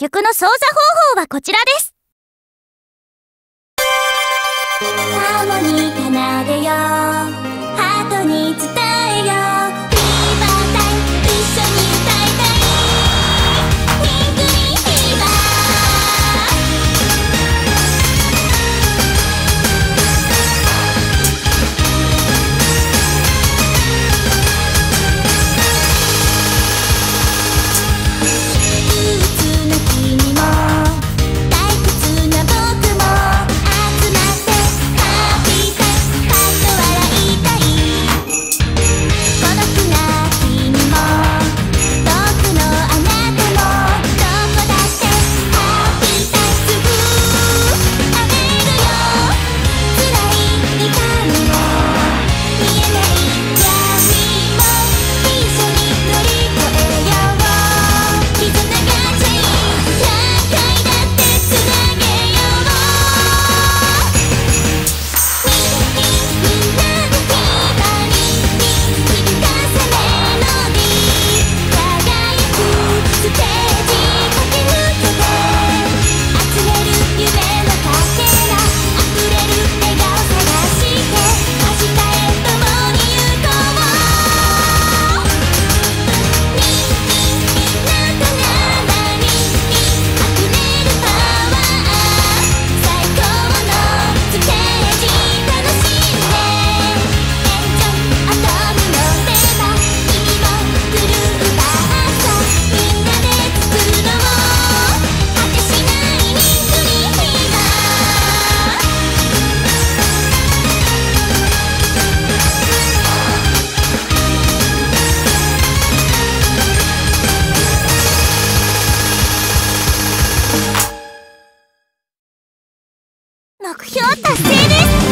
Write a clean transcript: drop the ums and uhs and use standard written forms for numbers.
曲の操作方法はこちらです。ハーモニー奏でよ、ハートに伝えよ、フィーバータイム、一緒に歌いたい、ピンクリンフィーバ憂鬱な君も退屈な僕も集まってハッピータイム、パッと笑いたい、孤独な君も遠くのあなたもどこだってハッピータイム、すぐ会えるよ、辛い痛みも見えない闇も一緒に乗り越えよう、絆がち何回だってつなげよう、みんなの希望に響かせメロディー、輝くステージ駆け抜けて集める夢のかけら、溢れる笑顔探して明日へ共に行こう、みんなとならに溢れるパワー、最高のステージ楽しんで、エンジョイアトムの出番、君もグルーバーさ、みんなで作ろう果てしないリンクリンフィーバー。目標達成です。